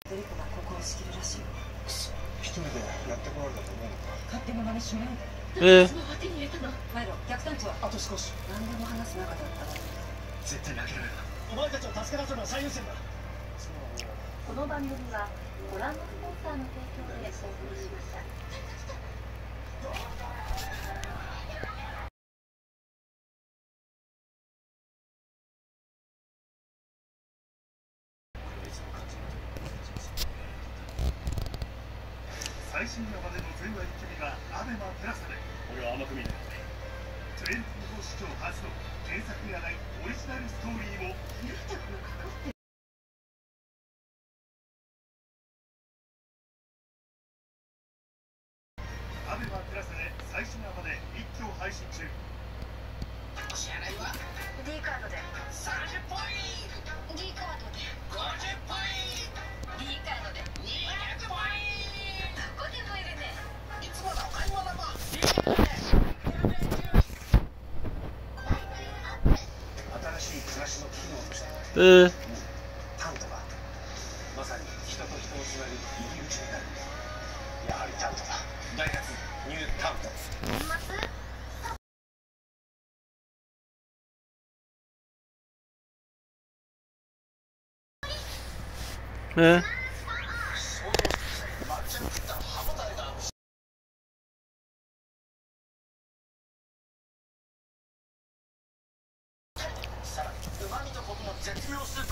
ドリコがここを仕切るらしいよ。 くそ、一人でやってこられたと思うのか。 勝手に真似しないえで。スマホは手に入れたの。マイロ、逆探知はあと少し。 何でも話す仲だったら絶対に諦めるな。お前たちを助け出すのは最優先だ。 この番組はご覧のスポンサーの提供でお送りしました。 最新話までの全話一気見がアベマプラスで。俺は甘く見ない。トレンディング史上初の原作がないオリジナルストーリーもゆうたくんが関わってる。 アベマプラスで最新話まで一挙配信中。 お支払いは D カードで 30ポイント、 D カードで 50ポイント、 D カードで 200ポイント。 どこでもいるね。 いつものお買い物も新しい暮らしの機能としてタントがまさに人と人をつなぐ入り口になる。やはりタントだ。ダイハツニュータント。さらに旨味とコクの絶妙スープ